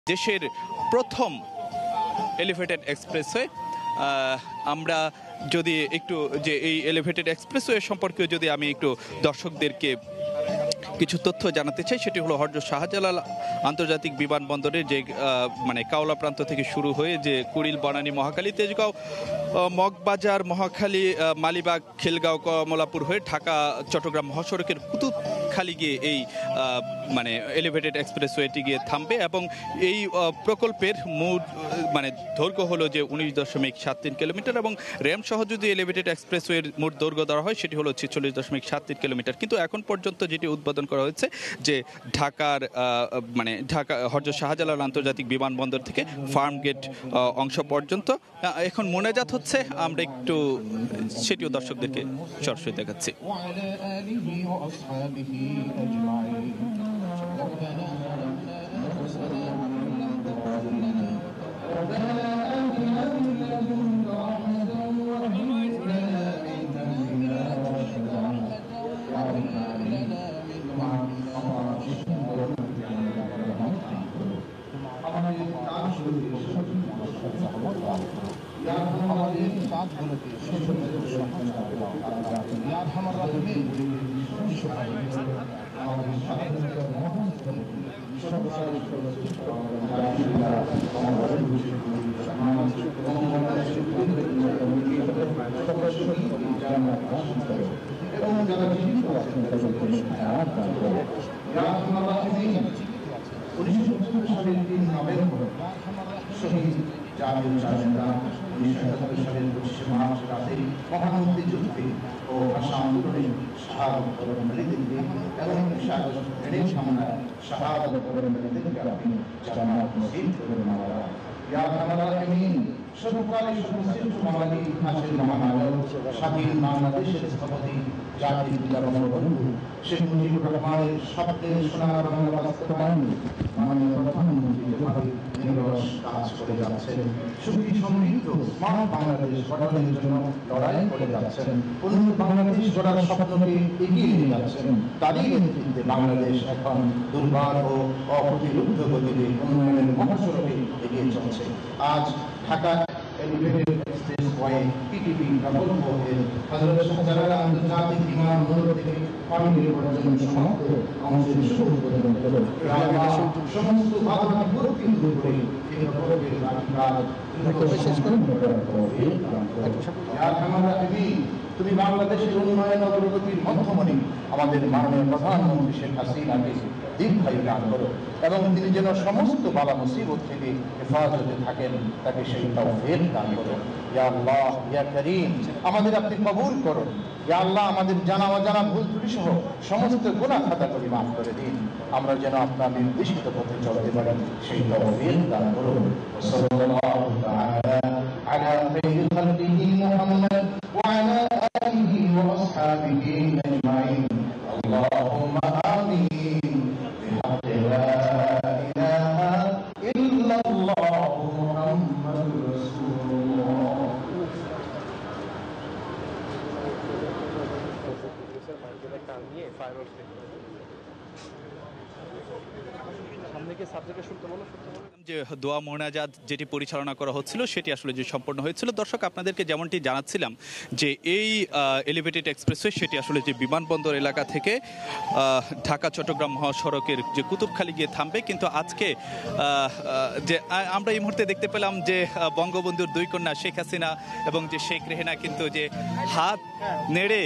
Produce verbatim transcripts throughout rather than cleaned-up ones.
দেশের প্রথম elevated expressway. আমরা যদি একটু যে এই এলিভেটেড এক্সপ্রেসওয়ে সম্পর্কে যদি আমি একটু দর্শকদেরকে কিছু তথ্য জানাতে চাই, সেটি হলো হযরত শাহজালাল আন্তর্জাতিক বিমানবন্দরের যে মানে কাওলা প্রান্ত থেকে শুরু হয়ে যে কুড়িল, বনানী, মহাখালী, তেজগাঁও, মগবাজার, মহাখালী, মালিবাগ, খিলগাঁও, কমলাপুর হয়ে ঢাকা চট্টগ্রাম মহাসড়কের কুতুবখালী গিয়ে এই মানে এলিভেটেড এক্সপ্রেসওয়েটি গিয়ে থামবে এবং এই প্রকল্পের মূল মানে দৈর্ঘ্য হলো যে উনিশ দশমিক সাত তিন কিলোমিটার এবং র্যাম সহ যদি এলিভেটেড এক্সপ্রেসওয়ের মোট দৈর্ঘ্য ধরা হয় সেটি হলো ছেচল্লিশ দশমিক সাত তিন কিলোমিটার। কিন্তু এখন পর্যন্ত যেটি উদ্বোধন করা হয়েছে যে ঢাকার মানে ঢাকা হযরত শাহজালাল আন্তর্জাতিক বিমানবন্দর থেকে ফার্ম গেট অংশ পর্যন্ত এখন মোনাজাত হচ্ছে। আমরা একটু সেটিও দর্শকদেরকে সরাসরি দেখাচ্ছি। মহানন্দী যুদ্ধে ও ভাষা আন্দোলনে শাহাদত বরণকারীদেরকে এবং সামনায় শাহাদত বরণকারীদেরকে আপনি জান্নাত নসিব করুন আল্লাহ। ইয়া আরহামার রাহিমিন, সর্বকালের সর্বশ্রেষ্ঠ বাঙালি ইতিহাসের মহানায়ক, স্বাধীন বাংলাদেশের স্থপতি, জাতির পিতা বঙ্গবন্ধু শেখ মুজিবুর রহমানের স্বপ্নের সোনার বাংলা বাস্তবায়নে মাননীয় প্রধানমন্ত্রী যেভাবে নিরলস কাজ করে যাচ্ছেন, সুখী সমৃদ্ধ মানব বাংলাদেশ গঠনের জন্য লড়াই করে যাচ্ছেন, উন্নত বাংলাদেশ গড়ার স্বপ্নকে এগিয়ে নিয়ে যাচ্ছেন, তারই নেতৃত্বে বাংলাদেশ এখন দুর্বার ও অপ্রতিরোধ্য গতিতে উন্নয়নের মহাসড়কে এগিয়ে চলছে। আজ ঢাকা এলিভেটেড এক্সপ্রেসওয়ে পিটিপি প্রকল্প এর হযরত শাহজালাল আন্তর্জাতিক বিমানবন্দর থেকে পানির পর্যন্ত সমস্ত অংশের শুভ উদ্বোধন হলো। সমস্ত বাধা বিপত্তি দূর করে এই প্রকল্পের কাজ শেষ করে তুমি বাংলাদেশের উন্নয়ন অগ্রগতির মধ্যমণি আমাদের মাননীয় প্রধানমন্ত্রী শেখ হাসিনাকে দীর্ঘায়ু দান করো এবং তিনি যেন সমস্ত বালা মুসিবত থেকে হেফাজতে থাকেন, তাকে সেই তৌফিক দান করো। ইয়া আল্লাহ, ইয়া করিম, আমাদের আপনি কবুল করুন। ইয়া আল্লাহ, আমাদের জানা অজানা ভুল ত্রুটি সহ সমস্ত গুনাহ খাতা করে মাফ করে দিন। আমরা যেন আপনার নির্দিষ্ট পথে চলতে পারি, সেই তৌফিক দান করুন। সাল্লাল্লাহু তাআলা আলা খায়রি খালকিহি মুহাম্মদ ওয়া আলা আলিহি ওয়া আসহাবিহি আজমাইন। আল্লাহুম্মা আমিন। লা ইলাহা ইল্লাল্লাহ মুহাম্মাদুর রাসূলুল্লাহ। যে দোয়া মোনাজাত যেটি পরিচালনা করা হচ্ছিল সেটি আসলে যে সম্পন্ন হয়েছিল, দর্শক আপনাদেরকে যেমনটি জানাচ্ছিলাম যে এই এলিভেটেড এক্সপ্রেসওয়ে সেটি আসলে যে বিমানবন্দর এলাকা থেকে ঢাকা চট্টগ্রাম মহাসড়কের যে কুতুবখালী গিয়ে থামবে। কিন্তু আজকে যে আমরা এই মুহূর্তে দেখতে পেলাম যে বঙ্গবন্ধুর দুই কন্যা শেখ হাসিনা এবং যে শেখ রেহেনা কিন্তু যে হাত নেড়ে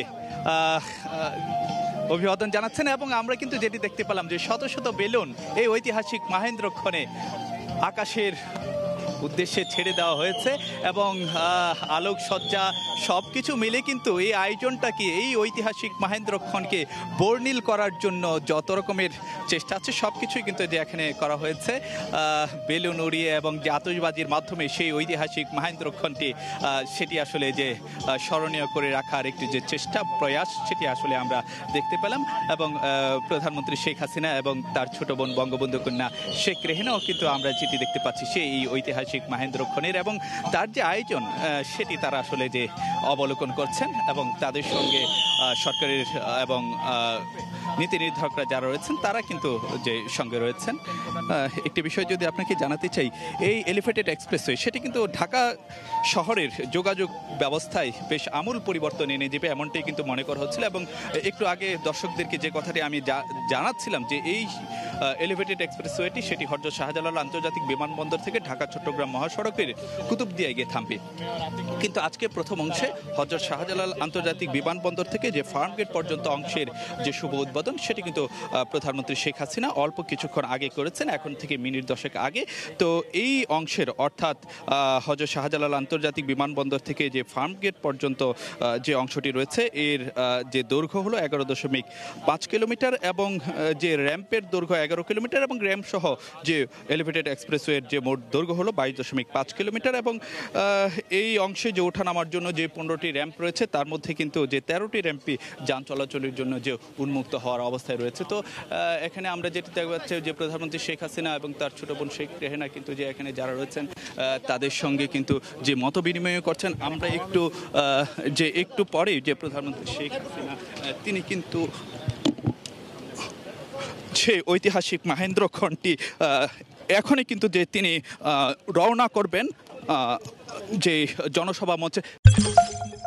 অভিবাদন জানাচ্ছেন এবং আমরা কিন্তু যেটি দেখতে পেলাম যে শত শত বেলুন এই ঐতিহাসিক মাহেন্দ্রক্ষণে আকাশের উদ্দেশ্যে ছেড়ে দেওয়া হয়েছে এবং আলোকসজ্জা সব কিছু মিলে কিন্তু এই আয়োজনটাকে, এই ঐতিহাসিক মাহেন্দ্রক্ষণকে বর্ণিল করার জন্য যত রকমের চেষ্টা আছে সব কিছুই কিন্তু যে এখানে করা হয়েছে বেলুন উড়িয়ে এবং যে আতশবাজির মাধ্যমে সেই ঐতিহাসিক মাহেন্দ্রক্ষণটি সেটি আসলে যে স্মরণীয় করে রাখার একটি যে চেষ্টা প্রয়াস সেটি আসলে আমরা দেখতে পেলাম এবং প্রধানমন্ত্রী শেখ হাসিনা এবং তার ছোট বোন বঙ্গবন্ধু কন্যা শেখ রেহেনাও কিন্তু আমরা যেটি দেখতে পাচ্ছি সেই ঐতিহাসিক মাহেন্দ্রক্ষণের এবং তার যে আয়োজন সেটি তারা আসলে যে অবলোকন করছেন এবং তাদের সঙ্গে সরকারের এবং নীতি নির্ধারকরা যারা রয়েছেন তারা কিন্তু যে সঙ্গে রয়েছেন। আহ, একটি বিষয় যদি আপনাকে জানাতে চাই, এই এলিভেটেড এক্সপ্রেসওয়ে সেটি কিন্তু ঢাকা শহরের যোগাযোগ ব্যবস্থায় বেশ আমূল পরিবর্তন এনে দেবে এমনটাই কিন্তু মনে করা হচ্ছিল। এবং একটু আগে দর্শকদেরকে যে কথাটি আমি জা- জানাচ্ছিলাম যে এই এলিভেটেড এক্সপ্রেসওয়েটি সেটি হযরত শাহজালাল আন্তর্জাতিক বিমানবন্দর থেকে ঢাকা চট্টগ্রাম মহাসড়কের কুতুবদিয়ায় গিয়ে থামবে। কিন্তু আজকে প্রথম অংশে হযরত শাহজালাল আন্তর্জাতিক বিমানবন্দর থেকে যে ফার্মগেট পর্যন্ত অংশের যে শুভ উদ্বোধন সেটি কিন্তু আহ, প্রধানমন্ত্রী শেখ হাসিনা অল্প কিছুক্ষণ আগে করেছেন, এখন থেকে মিনিট দশেক আগে। তো এই অংশের অর্থাৎ আহ, হযরত শাহজালাল আন্তর্জাতিক বিমানবন্দর থেকে যে ফার্মগেট পর্যন্ত আহ, যে অংশটি রয়েছে এর আহ, যে দৈর্ঘ্য হলো এগারো দশমিক পাঁচ কিলোমিটার এবং আহ, যে র্যাম্পের দৈর্ঘ্য এগারো কিলোমিটার এবং র্যাম্প সহ যে এলিভেটেড এক্সপ্রেসওয়ের যে মোট দৈর্ঘ্য হলো বাইশ দশমিক পাঁচ কিলোমিটার। এবং আহ, এই অংশে যে ওঠানামার জন্য যে পনেরোটি র্যাম্প রয়েছে তার মধ্যে কিন্তু যে তেরোটি র্যাম্পই যান চলাচলের জন্য যে উন্মুক্ত হওয়ার অবস্থায় রয়েছে। তো আহ, এখানে আমরা যেটি দেখতে পাচ্ছি যে প্রধানমন্ত্রী শেখ হাসিনা এবং তার ছোট বোন শেখ রেহেনা কিন্তু যে এখানে যারা রয়েছেন আহ, তাদের সঙ্গে কিন্তু যে মত বিনিময় করছেন। আমরা একটু আহ, যে একটু পরে যে প্রধানমন্ত্রী শেখ হাসিনা আহ, তিনি কিন্তু সে ঐতিহাসিক মহেন্দ্রক্ষণটি আহ, এখনই কিন্তু যে তিনি আহ, রওনা করবেন আহ, যে জনসভা মঞ্চে।